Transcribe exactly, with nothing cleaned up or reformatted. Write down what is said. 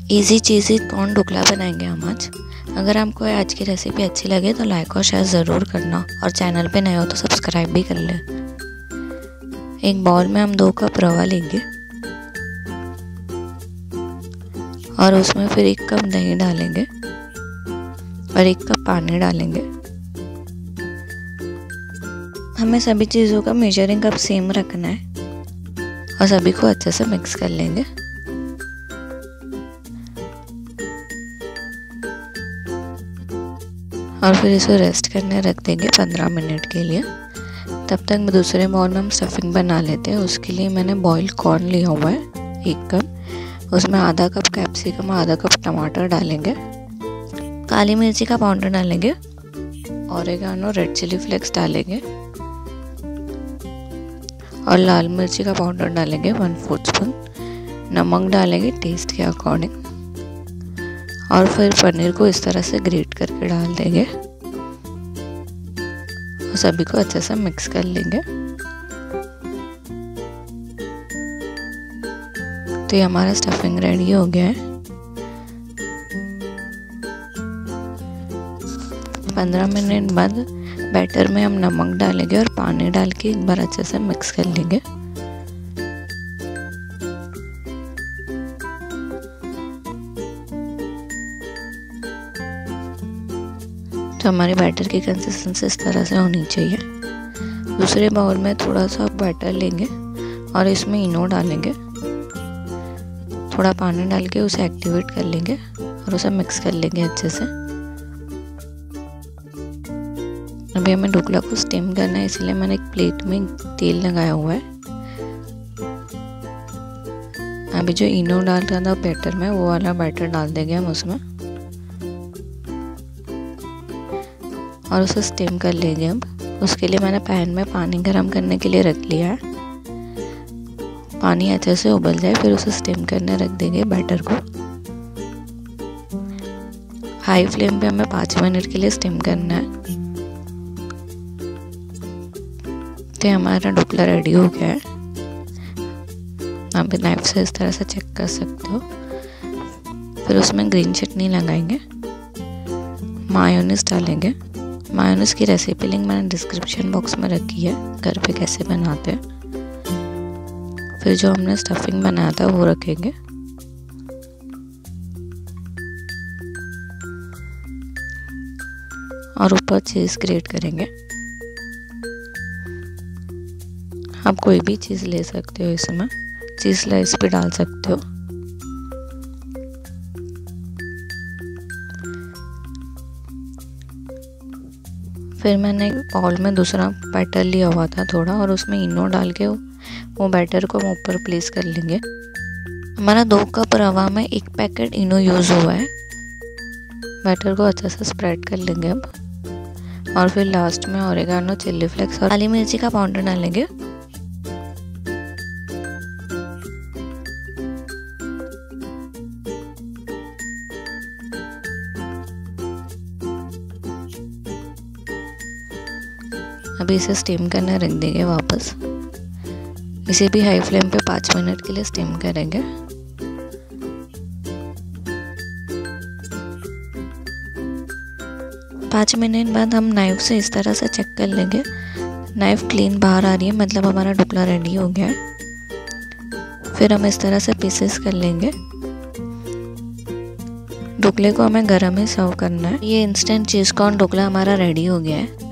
Easy चीज़ी corn dhokla बनाएंगे हम आज। अगर आपको आज की रेसिपी अच्छी लगे तो लाइक और शेयर ज़रूर करना और चैनल पे नए हो तो सब्सक्राइब भी कर ले। एक बाउल में हम दो कप रवा लेंगे और उसमें फिर एक कप दही डालेंगे और एक कप पानी डालेंगे। हमें सभी चीज़ों का मेजरिंग कप सेम रखना है और सभी को अच्छे से मिक्स कर लेंगे। और फिर इसे रेस्ट करने रख देंगे पंद्रह मिनट के लिए। तब तक दूसरे बाउल में हम स्टफिंग बना लेते हैं। उसके लिए मैंने बॉइल्ड कॉर्न लिया हुआ है एक कप, उसमें आधा कप कैप्सिकम, आधा कप टमाटर डालेंगे, काली मिर्ची का पाउडर डालेंगे, ऑरिगेनो, रेड चिली फ्लेक्स डालेंगे और लाल मिर्ची का पाउडर डालेंगे वन फोर्थ स्पून, नमक डालेंगे टेस्ट के अकॉर्डिंग और फिर पनीर को इस तरह से ग्रेट करके डाल देंगे और सभी को अच्छे से मिक्स कर लेंगे। तो ये हमारा स्टफिंग रेडी हो गया है। पंद्रह मिनट बाद बैटर में हम नमक डालेंगे और पानी डाल के एक बार अच्छे से मिक्स कर लेंगे। तो हमारे बैटर की कंसिस्टेंसी इस तरह से होनी चाहिए। दूसरे बाउल में थोड़ा सा बैटर लेंगे और इसमें इनो डालेंगे, थोड़ा पानी डाल के उसे एक्टिवेट कर लेंगे और उसे मिक्स कर लेंगे अच्छे से। अभी हमें ढोकला को स्टीम करना है, इसलिए मैंने एक प्लेट में तेल लगाया हुआ है। अभी जो इनो डाल रहा था बैटर में, वो वाला बैटर डाल देंगे हम उसमें और उसे स्टीम कर लेंगे। अब उसके लिए मैंने पैन में पानी गर्म करने के लिए रख लिया है। पानी अच्छे से उबल जाए फिर उसे स्टीम करने रख देंगे बैटर को। हाई फ्लेम पे हमें पाँच मिनट के लिए स्टीम करना है। तो हमारा ढोकला रेडी हो गया है। आप नाइफ से इस तरह से चेक कर सकते हो। फिर उसमें ग्रीन चटनी लगाएंगे, मायोनीज डालेंगे। मायोनीज की रेसिपी लिंक मैंने डिस्क्रिप्शन बॉक्स में रखी है, घर पे कैसे बनाते हैं। फिर जो हमने स्टफिंग बनाया था वो रखेंगे और ऊपर चीज़ ग्रेट करेंगे। आप कोई भी चीज़ ले सकते हो, इसमें चीज़ स्लाइस भी डाल सकते हो। फिर मैंने एक बाउल में दूसरा बैटर लिया हुआ था थोड़ा और उसमें इनो डाल के वो बैटर को हम ऊपर प्लेस कर लेंगे। हमारा दो कप रवा में एक पैकेट इनो यूज़ हुआ है। बैटर को अच्छे से स्प्रेड कर लेंगे अब और फिर लास्ट में ऑरिगेनो, चिली फ्लेक्स और काली मिर्ची का पाउडर डालेंगे। अभी इसे स्टीम करने रख देंगे वापस। इसे भी हाई फ्लेम पे पाँच मिनट के लिए स्टीम करेंगे। पाँच मिनट बाद हम नाइफ से इस तरह से चेक कर लेंगे। नाइफ क्लीन बाहर आ रही है, मतलब हमारा ढोकला रेडी हो गया है। फिर हम इस तरह से पीसेस कर लेंगे। ढोकले को हमें गरम ही सर्व करना है। ये इंस्टेंट चीज़ कॉर्न ढोकला हमारा रेडी हो गया है।